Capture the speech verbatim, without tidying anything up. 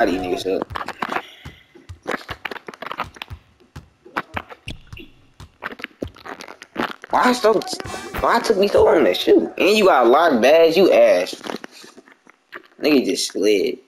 these niggas up. Why so? Why took me so long to shoot? And you got locked bags, you ass. Nigga just slid.